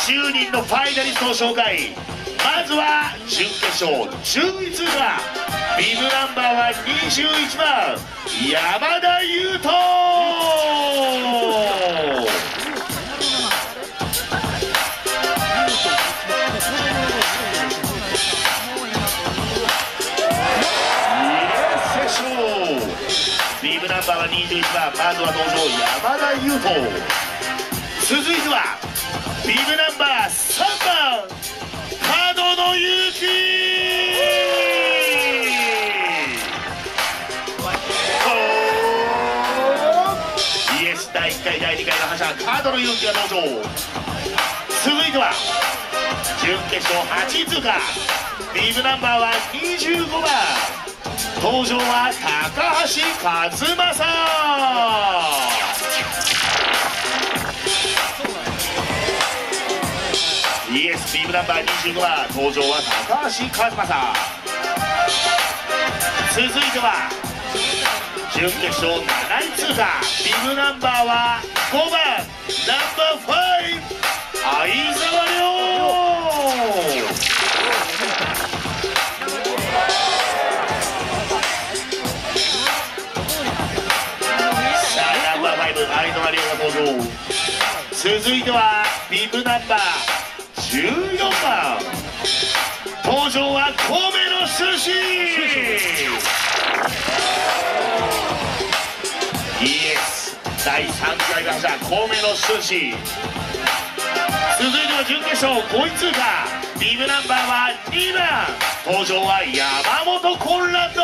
10人のファイナリストを紹介。まずは準決勝10位通過、ビブナンバーは21番山田優斗。ビブナンバーは21番、まずは登場山田優斗。続いてはビブナンバー3番角野祐希。イエス第1回第2回の覇者角野祐希が登場。続いては準決勝8位通過、ビブナンバーは25番、登場は高橋克正。イエスビブナンバー25番、登場は高橋克正。続いては準決勝7位通過、ビブナンバーは5番ナンバー5相沢亮。ナンバー5相沢亮が登場。続いてはビブナンバー14番、登場は神戸の寿司。イエス第3回の覇者神戸の寿司。続いては準決勝5位通過、ビブナンバーは2番、登場は山本コンラッド。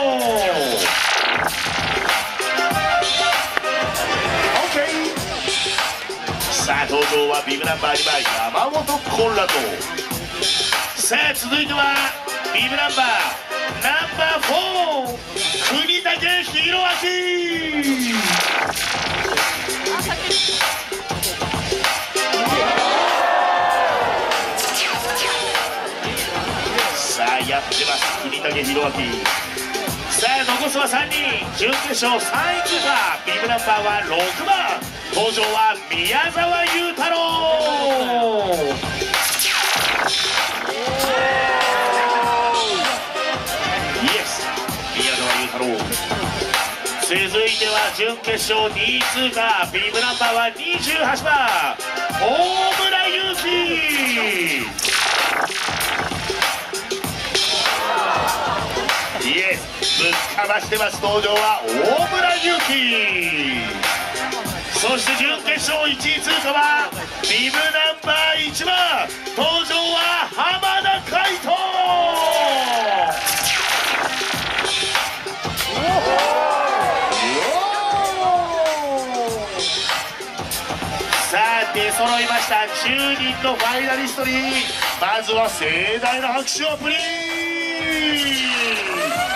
さあ登場はビブナンバー2番山本コンラッド。さあ続いてはビブナンバーナンバー4国武弘明。さあやってます国武弘明。さあ残すは3人、準決勝3位通過、ビブナンバーは6番、登場は宮沢優太郎。イエス宮沢優太郎。続いては準決勝2位通過、ビブナンバーは28番大村優希。イエスぶっかましてます。登場は大村優希。そして準決勝1位通過はビブナンバー1番、登場は浜田海人。さあ出揃いました10人のファイナリストに、まずは盛大な拍手をプリーズ。